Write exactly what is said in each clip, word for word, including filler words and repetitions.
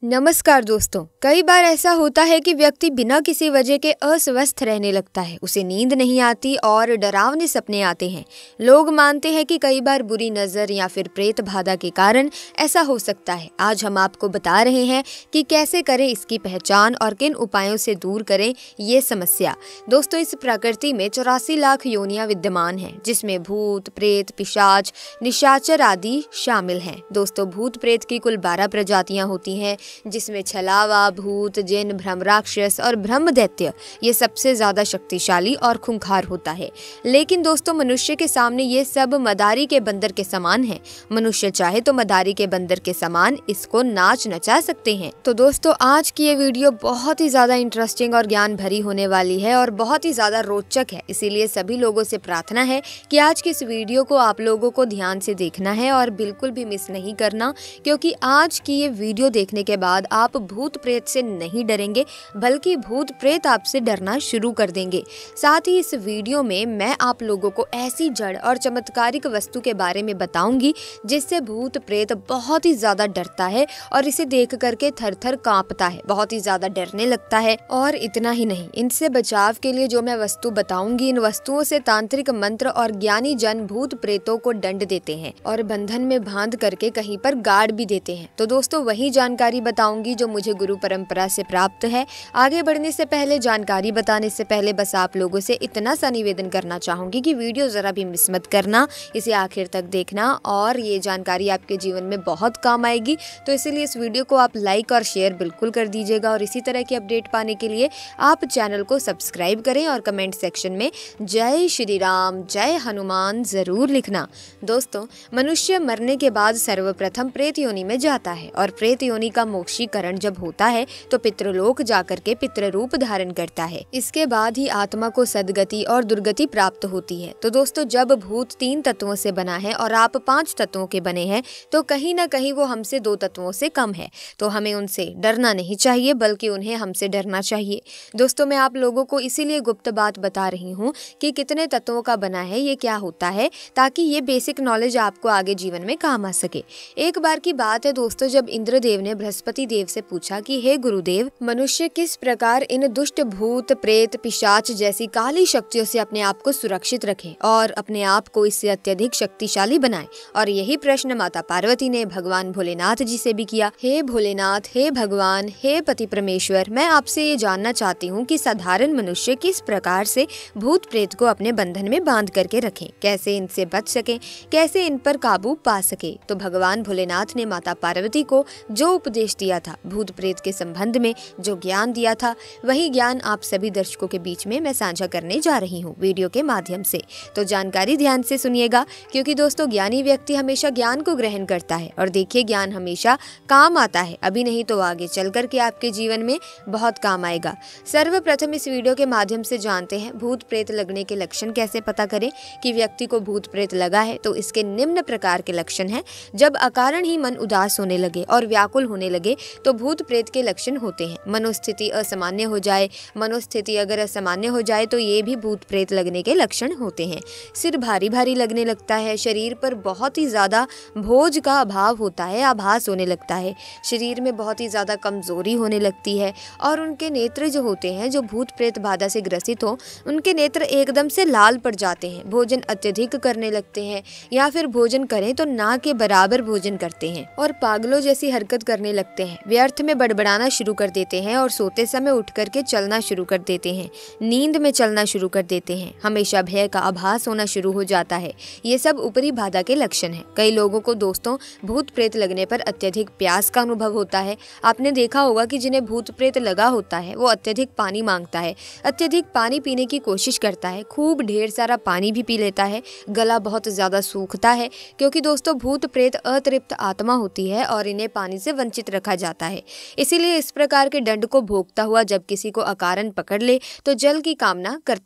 नमस्कार दोस्तों। कई बार ऐसा होता है कि व्यक्ति बिना किसी वजह के अस्वस्थ रहने लगता है। उसे नींद नहीं आती और डरावने सपने आते हैं। लोग मानते हैं कि कई बार बुरी नज़र या फिर प्रेत बाधा के कारण ऐसा हो सकता है। आज हम आपको बता रहे हैं कि कैसे करें इसकी पहचान और किन उपायों से दूर करें ये समस्या। दोस्तों, इस प्रकृति में चौरासी लाख योनियां विद्यमान हैं, जिसमें भूत, प्रेत, पिशाच, निशाचर आदि शामिल हैं। दोस्तों, भूत प्रेत की कुल बारह प्रजातियां होती हैं, जिसमें छलावा, भूत, जिन, भ्रम राक्षस और ब्रह्म दैत्य ये सबसे ज्यादा शक्तिशाली और खूंखार होता है। लेकिन दोस्तों, मनुष्य के सामने ये सब मदारी के बंदर के समान है। मनुष्य चाहे तो मदारी के बंदर के समान इसको नाच नचा सकते हैं। तो दोस्तों, आज की ये वीडियो बहुत ही ज्यादा इंटरेस्टिंग और ज्ञान भरी होने वाली है और बहुत ही ज्यादा रोचक है। इसीलिए सभी लोगों से प्रार्थना है कि आज की इस वीडियो को आप लोगों को ध्यान से देखना है और बिल्कुल भी मिस नहीं करना, क्योंकि आज की ये वीडियो देखने के बाद आप भूत प्रेत से नहीं डरेंगे, बल्कि भूत प्रेत आपसे डरना शुरू कर देंगे। साथ ही इस वीडियो में मैं आप लोगों को ऐसी जड़ और चमत्कारिक वस्तु के बारे में बताऊंगी जिससे भूत प्रेत बहुत ही ज्यादा डरता है और इसे देख करके थर थर कांपता है, बहुत ही ज्यादा डरने लगता है। और इतना ही नहीं, इनसे बचाव के लिए जो मैं वस्तु बताऊंगी, इन वस्तुओं से तांत्रिक मंत्र और ज्ञानी जन भूत प्रेतों को दंड देते हैं और बंधन में बांध करके कहीं पर गाड़ भी देते हैं। तो दोस्तों, वही जानकारी बताऊंगी जो मुझे गुरु परंपरा से प्राप्त है। आगे बढ़ने से पहले, जानकारी बताने से पहले बस आप लोगों से इतना सा निवेदन करना चाहूंगी कि वीडियो जरा भी मिस मत करना, इसे आखिर तक देखना और ये जानकारी आपके जीवन में बहुत काम आएगी। तो इसीलिए इस वीडियो को आप लाइक और शेयर बिल्कुल कर दीजिएगा और इसी तरह की अपडेट पाने के लिए आप चैनल को सब्सक्राइब करें और कमेंट सेक्शन में जय श्री राम, जय हनुमान जरूर लिखना। दोस्तों, मनुष्य मरने के बाद सर्वप्रथम प्रेत योनि में जाता है और प्रेत योनि का मोक्षीकरण जब होता है तो पितृलोक जाकर के पितृ रूप धारण करता है। इसके बाद ही आत्मा को सदगति और दुर्गति प्राप्त होती है। तो दोस्तों, जब भूत तीन तत्वों से बना है और आप पांच तत्वों के बने हैं, तो कहीं ना कहीं वो हमसे दो तत्वों से कम है। तो हमें उनसे डरना नहीं चाहिए, बल्कि उन्हें हमसे डरना चाहिए। दोस्तों, मैं आप लोगों को इसीलिए गुप्त बात बता रही हूँ कि कितने तत्वों का बना है, ये क्या होता है, ताकि ये बेसिक नॉलेज आपको आगे जीवन में काम आ सके। एक बार की बात है दोस्तों, जब इंद्रदेव ने बृहस्पति देव से पूछा कि हे गुरुदेव, मनुष्य किस प्रकार इन दुष्ट भूत, प्रेत, पिशाच जैसी काली शक्तियों से अपने आप को सुरक्षित रखे और अपने आप को इससे अत्यधिक शक्तिशाली बनाए। और यही प्रश्न माता पार्वती ने भगवान भोलेनाथ जी से भी किया। हे भोलेनाथ, हे भगवान, हे पति परमेश्वर, मैं आपसे ये जानना चाहती हूँ कि साधारण मनुष्य किस प्रकार से भूत प्रेत को अपने बंधन में बांध करके रखें, कैसे इनसे बच सके, कैसे इन पर काबू पा सके। तो भगवान भोलेनाथ ने माता पार्वती को जो उपदेश दिया था, भूत प्रेत के संबंध में जो ज्ञान दिया था, वही ज्ञान आप सभी दर्शकों के बीच में मैं साझा करने जा रही हूँ वीडियो के माध्यम से। तो जानकारी ध्यान से सुनिएगा, क्योंकि दोस्तों, ज्ञानी व्यक्ति हमेशा ज्ञान को ग्रहण करता है और देखिए, ज्ञान हमेशा काम आता है, अभी नहीं तो आगे चल करके आपके जीवन में बहुत काम आएगा। सर्वप्रथम इस वीडियो के माध्यम से जानते हैं भूत प्रेत लगने के लक्षण कैसे पता करें कि व्यक्ति को भूत प्रेत लगा है। तो इसके निम्न प्रकार के लक्षण हैं। जब अकारण ही मन उदास होने लगे और व्याकुल होने लगे तो भूत प्रेत के लक्षण होते हैं। मनोस्थिति असामान्य हो जाए, मनोस्थिति अगर असामान्य हो जाए तो ये भी भूत प्रेत लगने के लक्षण होते हैं। सिर भारी भारी लगने लगता है, शरीर पर बहुत ही ज्यादा भोज का अभाव होता है, आभास होने लगता है, शरीर में बहुत ही ज्यादा कमजोरी होने लगती है और उनके नेत्र जो होते हैं, जो भूत प्रेत बाधा से ग्रसित हो, उनके नेत्र एकदम से लाल पड़ जाते हैं, भोजन अत्यधिक करने लगते हैं या फिर भोजन करें तो ना के बराबर भोजन करते हैं और पागलों जैसी हरकत करने लगते हैं, व्यर्थ में बड़बड़ाना शुरू कर देते हैं और सोते समय उठ करके चलना शुरू कर देते हैं, नींद में चलना शुरू कर देते हैं, हमेशा भय का आभास होना शुरू हो जाता है। ये सब ऊपरी बाधा के लक्षण हैं। कई लोगों को दोस्तों भूत प्रेत लगने पर अत्यधिक प्यास का अनुभव होता है। आपने देखा होगा कि जिन्हें भूत प्रेत लगा होता है वो अत्यधिक पानी मांगता है, अत्यधिक पानी पीने की कोशिश करता है, खूब ढेर सारा पानी भी पी लेता है, गला बहुत ज्यादा सूखता है, क्योंकि दोस्तों भूत प्रेत अतृप्त आत्मा होती है और इन्हें पानी से वंचित रखा जाता है। इसीलिए इस प्रकार के दंड को भोगता हुआ जब किसी को अकारण पकड़ ले तो जल की कामना करते हैं।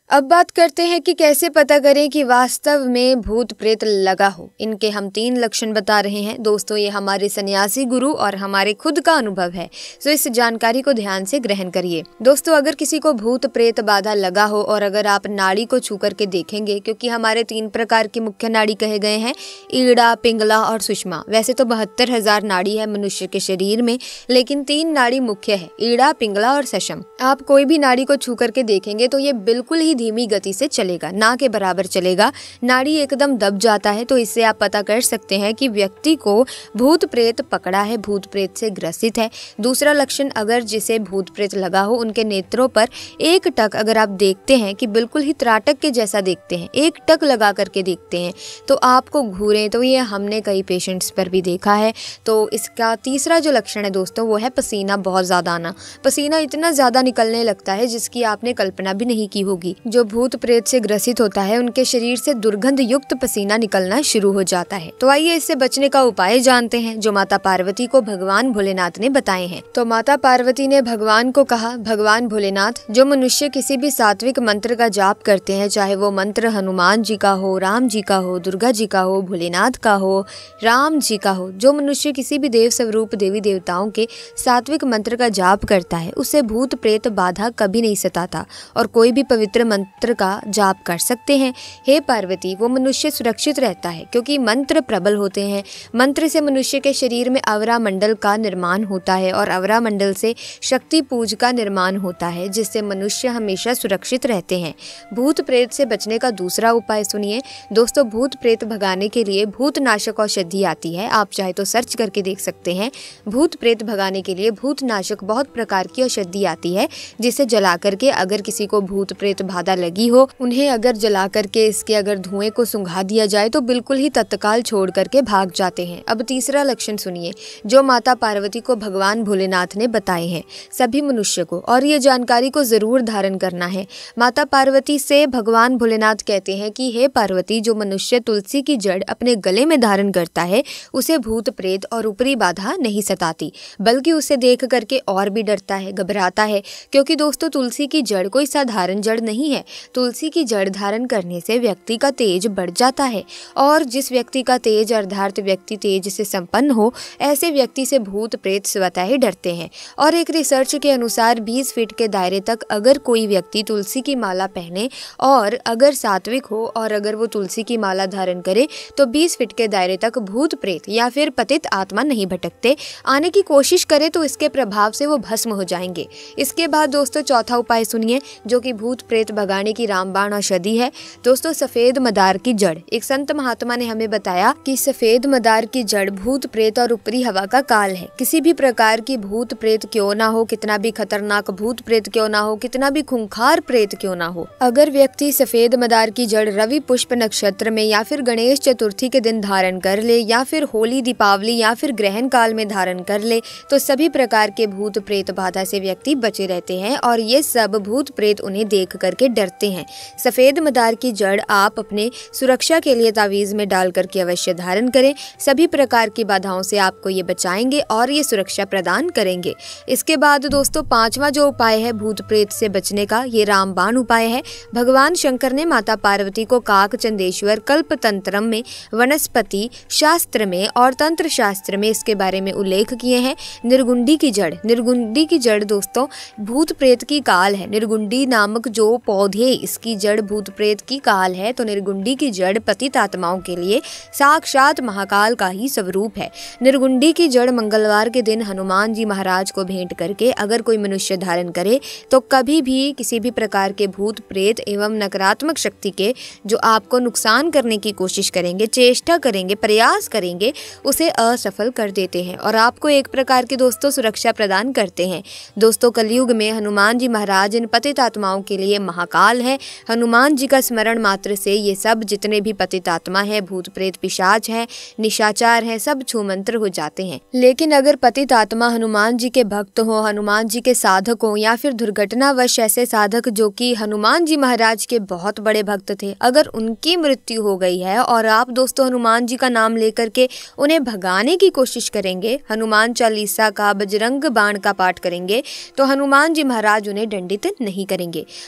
अब बात करते हैं कि कैसे पता करें कि वास्तव में भूत प्रेत लगा हो। इनके हम तीन लक्षण बता रहे हैं दोस्तों, ये हमारे सन्यासी गुरु और हमारे खुद का अनुभव है, तो इस जानकारी को ध्यान से ग्रहण करिए। दोस्तों, अगर किसी को भूत प्रेत बाधा लगा हो और अगर आप नाड़ी को छू करके देखेंगे, क्योंकि हमारे तीन प्रकार की मुख्य नाड़ी कहे गए हैं, ईड़ा, पिंगला और सुषमा। वैसे तो बहत्तर हजार नाड़ी है मनुष्य के शरीर में, लेकिन तीन नाड़ी मुख्य है, ईड़ा, पिंगला और सशम। आप कोई भी नाड़ी को छू करके देखेंगे तो ये बिल्कुल ही धीमी गति से चलेगा, ना के बराबर चलेगा, नाड़ी एकदम दब जाता है। तो इससे आप पता कर सकते हैं कि व्यक्ति को भूत प्रेत पकड़ा है, भूत प्रेत से ग्रसित है। दूसरा लक्षण, अगर जिसे भूत प्रेत लगा हो उनके नेत्रों पर एक टक अगर आप देखते हैं कि बिल्कुल ही त्राटक के जैसा देखते हैं, एक टक लगा करके देखते हैं तो आपको घूरे, तो ये हमने कई पेशेंट्स पर भी देखा है। तो इसका तीसरा जो लक्षण है दोस्तों वो है पसीना बहुत ज्यादा आना। पसीना इतना ज्यादा निकलने लगता है जिसकी आपने कल्पना भी नहीं की होगी। जो भूत प्रेत से ग्रसित होता है उनके शरीर से दुर्गंध युक्त पसीना निकलना शुरू हो जाता है। तो आइए इससे बचने का उपाय जानते हैं जो माता पार्वती को भगवान भोलेनाथ ने बताए हैं। तो माता पार्वती ने भगवान को कहा, भगवान भोलेनाथ, जो मनुष्य किसी भी सात्विक मंत्र का जाप करते हैं, चाहे वो मंत्र हनुमान जी का हो, राम जी का हो, दुर्गा जी का हो, भोलेनाथ का हो, राम जी का हो, जो मनुष्य किसी भी देव स्वरूप देवी देवताओं के सात्विक मंत्र का जाप करता है उसे भूत प्रेत बाधा कभी नहीं सताता और कोई भी पवित्र मंत्र का जाप कर सकते हैं। हे पार्वती, वो मनुष्य सुरक्षित रहता है क्योंकि मंत्र प्रबल होते हैं। मंत्र से मनुष्य के शरीर में अवरा मंडल का निर्माण होता है और अवरा मंडल से शक्ति पूज का निर्माण होता है, जिससे मनुष्य हमेशा सुरक्षित रहते हैं। भूत प्रेत से बचने का दूसरा उपाय सुनिए दोस्तों। भूत प्रेत भगाने के लिए भूतनाशक औषधि आती है, आप चाहे तो सर्च करके देख सकते हैं। भूत प्रेत भगाने के लिए भूतनाशक बहुत प्रकार की औषधि आती है, जिसे जला करके अगर किसी को भूत प्रेत बाधा लगी हो, उन्हें अगर जला करके इसके अगर धुएं को सुंघा दिया जाए तो बिल्कुल ही तत्काल छोड़ करके भाग जाते हैं। अब तीसरा लक्षण सुनिए जो माता पार्वती को भगवान भोलेनाथ ने बताए हैं सभी मनुष्य को, और ये जानकारी को जरूर धारण करना है। माता पार्वती से भगवान भोलेनाथ कहते हैं कि हे पार्वती, जो मनुष्य तुलसी की जड़ अपने गले में धारण करता है उसे भूत प्रेत और ऊपरी बाधा नहीं सताती, बल्कि उसे देख करके और भी डरता है, घबराता है। क्योंकि दोस्तों तुलसी की जड़ कोई साधारण जड़ नहीं है। तुलसी की जड़ धारण करने से व्यक्ति का तेज बढ़ जाता है, और जिस व्यक्ति का तेज अर्थात व्यक्ति तेज से संपन्न हो, ऐसे व्यक्ति से भूत प्रेत स्वतः ही डरते हैं। और एक रिसर्च के अनुसार बीस फीट के दायरे तक अगर कोई व्यक्ति तुलसी की माला पहने और अगर सात्विक हो और अगर वो तुलसी की माला धारण करे तो बीस फीट के दायरे तक भूत प्रेत या फिर पतित आत्मा नहीं भटकते। आने की कोशिश करे तो इसके प्रभाव से वो भस्म हो जाएंगे। इसके बाद दोस्तों चौथा उपाय सुनिए जो कि भूत प्रेत भगाने की रामबाण औषधि है दोस्तों, सफेद मदार की जड़। एक संत महात्मा ने हमें बताया कि सफेद मदार की जड़ भूत प्रेत और ऊपरी हवा का काल है। किसी भी प्रकार की भूत प्रेत क्यों ना हो, कितना भी खतरनाक भूत प्रेत क्यों ना हो, कितना भी खूंखार प्रेत क्यों ना हो, अगर व्यक्ति सफेद मदार की जड़ रवि पुष्प नक्षत्र में या फिर गणेश चतुर्थी के दिन धारण कर ले या फिर होली, दीपावली या फिर ग्रहण काल में धारण कर ले तो सभी प्रकार के भूत प्रेत बाधा से व्यक्ति बचे रहते हैं और ये सब भूत प्रेत उन्हें देख करके डरते हैं। सफेद मदार की जड़ आप अपने सुरक्षा के लिए तावीज में डाल करके अवश्य धारण करें। सभी प्रकार की बाधाओं से आपको ये बचाएंगे और ये सुरक्षा प्रदान करेंगे। इसके बाद दोस्तों पांचवा जो उपाय है भूत प्रेत से बचने का, ये रामबाण उपाय है। भगवान शंकर ने माता पार्वती को काक चंदेश्वर कल्प तंत्रम में, वनस्पति शास्त्र में और तंत्र शास्त्र में इसके बारे में उल्लेख किए हैं। निर्गुंडी की जड़, निर्गुंडी की जड़ दोस्तों भूत प्रेत की काल है। निर्गुंडी नामक जो पौधे इसकी जड़ भूत प्रेत की काल है, तो निर्गुंडी की जड़ पतित आत्माओं के लिए साक्षात महाकाल का ही स्वरूप है। निर्गुंडी की जड़ मंगलवार के दिन हनुमान जी महाराज को भेंट करके अगर कोई मनुष्य धारण करे तो कभी भी किसी भी प्रकार के भूत प्रेत एवं नकारात्मक शक्ति के जो आपको नुकसान करने की कोशिश करेंगे, चेष्टा करेंगे, प्रयास करेंगे, उसे असफल कर देते हैं और आपको एक प्रकार की दोस्तों सुरक्षा प्रदान करते हैं। दोस्तों कलयुग में हनुमान जी महाराज इन पतित आत्माओं के लिए महाकाल है। हनुमान जी का स्मरण मात्र से ये सब जितने भी पतित आत्मा है, भूत प्रेत, पिशाच है, निशाचार है, सब छूमंत्र हो जाते हैं। लेकिन अगर पतित आत्मा हनुमान जी के भक्त हो, हनुमान जी के साधक हो या फिर दुर्घटनावश ऐसे साधक जो कि हनुमान जी महाराज के बहुत बड़े भक्त थे, अगर उनकी मृत्यु हो गई है और आप दोस्तों हनुमान जी का नाम लेकर के उन्हें भगाने की कोशिश करेंगे, हनुमान चालीसा का, बजरंग बाण का पाठ करेंगे, तो हनुमान जी महाराज उन्हें दंडित नहीं करेंगे। हनुमान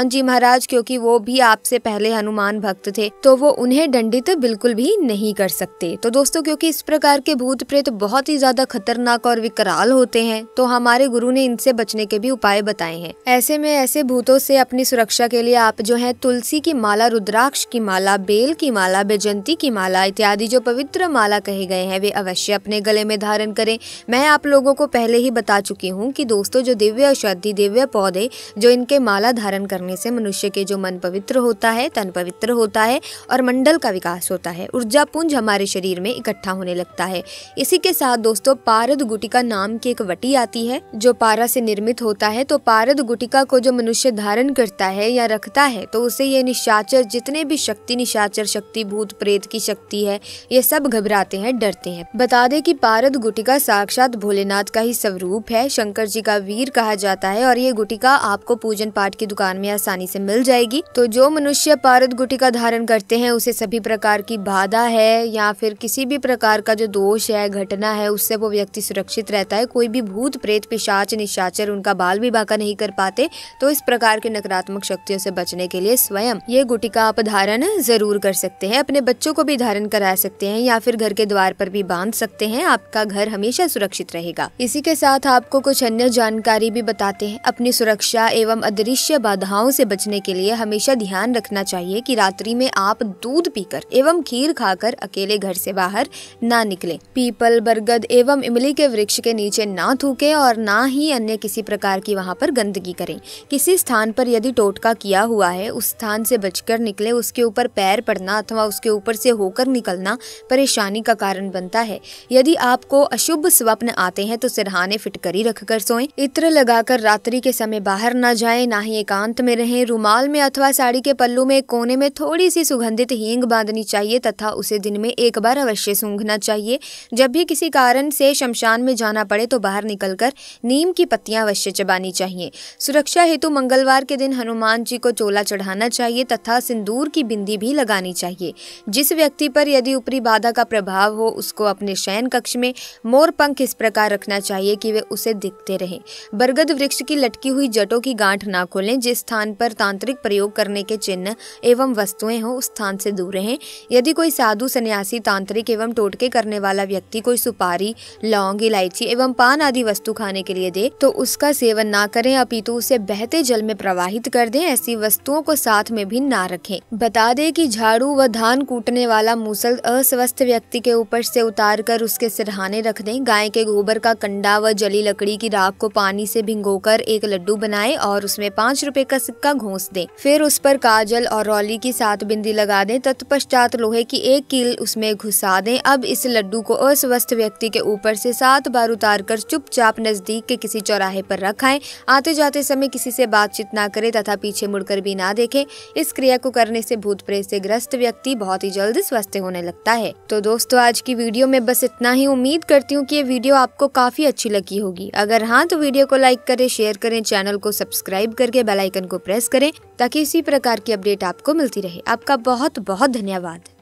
हनुमान जी महाराज, क्योंकि वो भी आपसे पहले हनुमान भक्त थे, तो वो उन्हें दंडित बिल्कुल भी नहीं कर सकते। तो दोस्तों, क्योंकि इस प्रकार के भूत प्रेत बहुत ही ज्यादा खतरनाक और विकराल होते हैं, तो हमारे गुरु ने इनसे बचने के भी उपाय बताए हैं। ऐसे में ऐसे भूतों से अपनी सुरक्षा के लिए आप जो है तुलसी की माला, रुद्राक्ष की माला, बेल की माला, बैजंती की माला इत्यादि जो पवित्र माला कहे गए हैं वे अवश्य अपने गले में धारण करें। मैं आप लोगों को पहले ही बता चुकी हूँ कि दोस्तों, जो दिव्य औषधि, दिव्य पौधे, जो इनके माला धारण करने से मनुष्य के जो मन पवित्र होता है, तन पवित्र होता है और मंडल का विकास होता है, ऊर्जा पुंज हमारे शरीर में इकट्ठा होने लगता है। इसी के साथ दोस्तों, पारद गुटिका नाम की एक वटी आती है जो पारा से निर्मित होता है। तो पारद गुटिका को जो मनुष्य धारण करता है या रखता है, तो उसे ये निशाचर, जितने भी शक्ति, निशाचर शक्ति, भूत प्रेत की शक्ति है, ये सब घबराते हैं, डरते हैं। बता दें कि पारद गुटिका साक्षात भोलेनाथ का ही स्वरूप है, शंकर जी का वीर कहा जाता है और ये गुटिका आपको पूजन पाठ की दुकान में आसानी से मिल जाएगी। तो जो मनुष्य पारद गुटिका धारण करते हैं उसे सभी प्रकार की बाधा है या फिर किसी भी प्रकार का जो दोष है, घटना है, उससे वो व्यक्ति सुरक्षित रहता है। कोई भी भूत प्रेत, पिशाच, निशाचर उनका बाल भी बांका नहीं कर पाते। तो इस प्रकार के नकारात्मक शक्तियों से बचने के लिए स्वयं ये गुटिका आप धारण जरूर कर सकते हैं। अपने बच्चों को भी धारण करा सकते हैं या फिर घर के द्वार पर भी बांध सकते हैं। आपका घर हमेशा सुरक्षित रहेगा। इसी के साथ आपको कुछ अन्य जानकारी भी बताते हैं। अपनी सुरक्षा एवं अदृश्य बाधाओं से बचने के लिए हमेशा ध्यान रखना चाहिए कि रात्रि में आप दूध पीकर एवं खीर खाकर अकेले घर से बाहर ना निकलें। पीपल, बरगद एवं इमली के वृक्ष के नीचे ना थूकें और ना ही अन्य किसी प्रकार की वहाँ पर गंदगी करें। किसी स्थान पर यदि टोटका किया हुआ है, उस स्थान से बचकर निकले। उसके ऊपर पैर पड़ना अथवा उसके ऊपर से होकर निकलना परेशानी का कारण बनता है। यदि आपको अशुभ स्वप्न आते हैं तो सिरहाने फिटकरी रखकर सोएं। इत्र लगाकर रात्रि के समय बाहर ना जाएं, ना ही एकांत में रहें। रुमाल में अथवा साड़ी के पल्लू में कोने में थोड़ी सी सुगंधित हींग बांधनी चाहिए तथा उसे दिन में एक बार अवश्य सूंघना चाहिए। जब भी किसी कारण से शमशान में जाना पड़े तो बाहर निकलकर नीम की पत्तियां अवश्य चबानी चाहिए। सुरक्षा हेतु मंगलवार के दिन हनुमान जी को चोला चढ़ाना चाहिए तथा सिंदूर की बिंदी भी लगानी चाहिए। जिस व्यक्ति पर यदि ऊपरी बाधा का प्रभाव हो, उसको अपने शयन कक्ष में मोर पंख इस प्रकार रखना चाहिए कि वे उसे दिखते रहें। बरगद वृक्ष की लटकी हुई जटों की गांठ ना खोलें। जिस स्थान पर तांत्रिक प्रयोग करने के चिन्ह एवं वस्तुएं हो, उस स्थान से दूर रहें। यदि कोई साधु, सन्यासी, तांत्रिक एवं टोटके करने वाला व्यक्ति कोई सुपारी, लौंग, इलायची एवं पान आदि वस्तु खाने के लिए दे तो उसका सेवन ना करें, अपितु उसे बहते जल में प्रवाहित कर दें। ऐसी वस्तुओं को साथ में भी ना रखें। बता दें कि झाड़ू व धान कूटने वाला मूसल अस्वस्थ व्यक्ति के ऊपर से उतार कर उसके सिरहाने रख दें। गाय के गोबर का कंडा व जली लकड़ी की राख को पानी से भिगोकर एक लड्डू बनाएं और उसमें पाँच रुपए का सिक्का घोंस दें। फिर उस पर काजल और रौली की सात बिंदी लगा दें। तत्पश्चात लोहे की एक कील उसमें घुसा दें। अब इस लड्डू को अस्वस्थ व्यक्ति के ऊपर से सात बार उतार कर चुपचाप नजदीक के किसी चौराहे पर रखाएं। आते जाते समय किसी से बातचीत ना करें तथा पीछे मुड़कर भी ना देखें। इस क्रिया को करने से भूत प्रेत से ग्रस्त व्यक्ति बहुत ही जल्द स्वस्थ होने लगता है। तो दोस्तों, आज की वीडियो में बस इतना ही। उम्मीद करती हूँ कि ये वीडियो आपको काफी अच्छी लगी होगी। अगर हाँ तो वीडियो को लाइक करें, शेयर करें, चैनल को सब्सक्राइब करके बेल आइकन को प्रेस करें ताकि इसी प्रकार की अपडेट आपको मिलती रहे। आपका बहुत बहुत धन्यवाद।